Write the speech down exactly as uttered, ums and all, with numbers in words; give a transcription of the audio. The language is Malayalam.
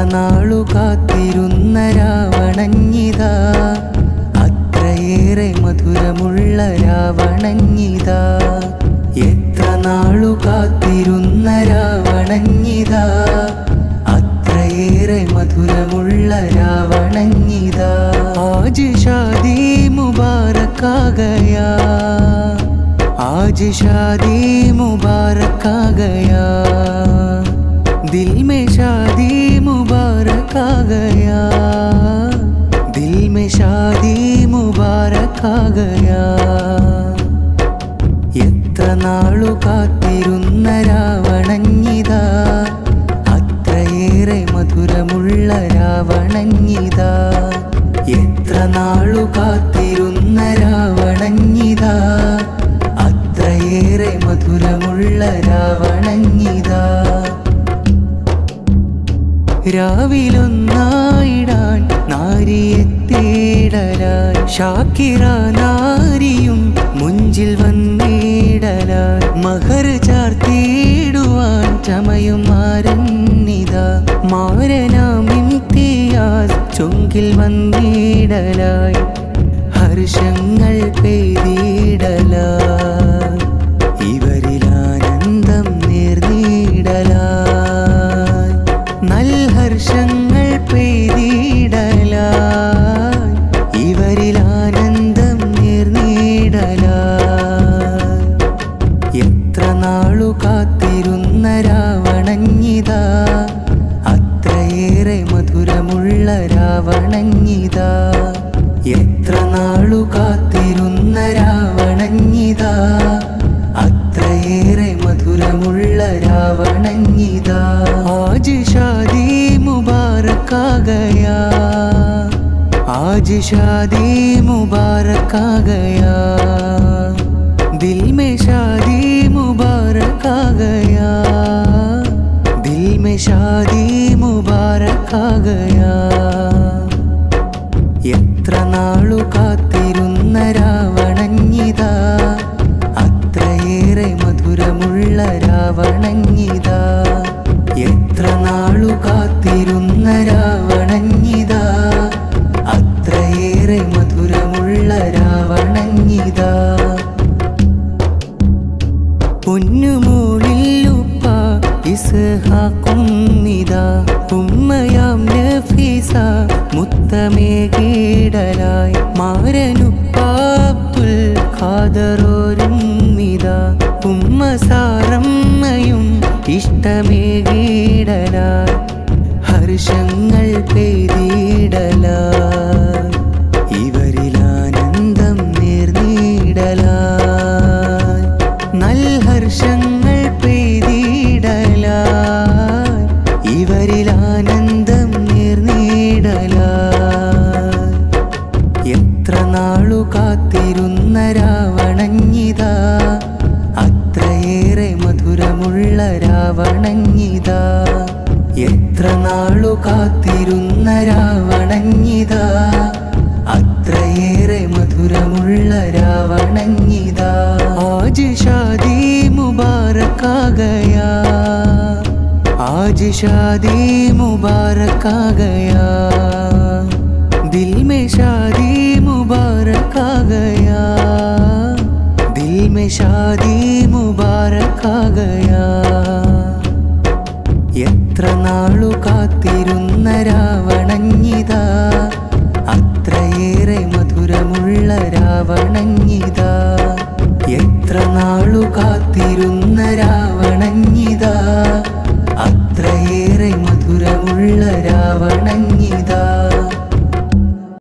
നാളു കാത്തിരുന്ന രാവണഞ്ഞിതാ അത്രയേറെ മധുരമുള്ള രാവണഞ്ഞിതാ എത്ര നാളു കാത്തിരുന്ന രാവണഞ്ഞിതാ അത്രയേറെ മധുരമുള്ള രാവണഞ്ഞിതാ ആജ് ഷാദി മുബാരക് ആ ഗയാ आज शादी मुबारक आ गया दिल में शादी मुबारक आ गया दिल में शादी मुबारक आ गया എത്ര നാളു കാത്തിരുന്ന രാവണഞ്ഞിതാ അത്രയേറെ മധുരമുള്ള രാവണഞ്ഞിതാ എത്ര നാളു കാത്തിരുന്ന രാവണഞ്ഞിതാ അത്രയേറെ മധുരമുള്ള രാവണഞ്ഞിതാ രാവിലൊന്നായിടാൻ നാരിയെ തേടലായി ഷാക്കിറ നാരിയും മുഞ്ചിൽ വന്നിടലായി മഹർ ചാർത്തിടുവാൻ ചമയും മാരന്നിതാ മാരനാം ഇംതിയാസ് ചൊങ്കിൽ വന്നിടലായി ഹർഷങ്ങൾ പെയ്തിടലായി ഇവരിലാനന്ദം നേർന്നിടലായി നൽഹർഷങ്ങൾ പെയ്തിടലായി ഇവരിലാനന്ദം നേർന്നിടലായി എത്ര നാളു കാത്തിരുന്ന രാവണഞ്ഞിതാ അത്രയേറെ മധുരമുള്ള രാവണഞ്ഞിതാ എത്ര നാളു കാത്തിരുന്ന രാവണഞ്ഞിതാ അത്രയേറെ മധുരമുള്ള രാവണഞ്ഞിതാ ആജ് ഷാദി മുബാരക് ആ ഗയാ ആജ് ഷാദി മുബാരക് ആ ഗയാ ദിൽ में शादी मुबारक आ गया दिल में शादी मुबारक आ गया എത്ര നാളു കാത്തിരുന്ന രാവണഞ്ഞിതാ അത്രയേറെ മധുരമുള്ള രാവണഞ്ഞിതാ എത്ര നാളു കാത്തിരുന്ന രാവണഞ്ഞിതാ അത്രയേറെ മധുരമുള്ള രാവണഞ്ഞിതാ പൊന്നുമോളിൽ ഉപ്പ ഇസ്ഹാഖും നിദാ ഉമ്മയാം നഫീസ മുത്തമേകീടലായി മാരനുപ്പ അബ്ദുൽ ഖാദറോരും നിദാ ഉമ്മ സാറമ്മയും ഇഷ്ടമേകീടലായി ഹർഷങ്ങൾ പെയ്തിടലായി ഇവരിലാനന്ദം നേർന്നിടലായി നൽഹർഷങ്ങൾ പെയ്തിടലായി ഇവരിലാനന്ദം നേർന്നിടലായി എത്ര നാളു കാത്തിരുന്ന രാവണഞ്ഞിതാ അത്രയേറെ മധുരമുള്ള രാവണഞ്ഞിതാ എത്ര നാളു കാത്തിരുന്ന രാവണഞ്ഞിതാ അത്രയേറെ മധുരമുള്ള രാവണഞ്ഞിതാ ആജ് ഷാദി മുബാരക് ആ ഗയാ ആജ് ഷാദി മുബാരക് ആ ഗയാ ദിൽ में शादी मुबारक आ गया दिल में शादी मुबारक आ गया എത്ര നാളു കാത്തിരുന്ന രാവണഞ്ഞിതാ അത്രയേറെ മധുരമുള്ള രാവണഞ്ഞിതാ എത്ര നാളു കാത്തിരുന്ന രാവണഞ്ഞിതാ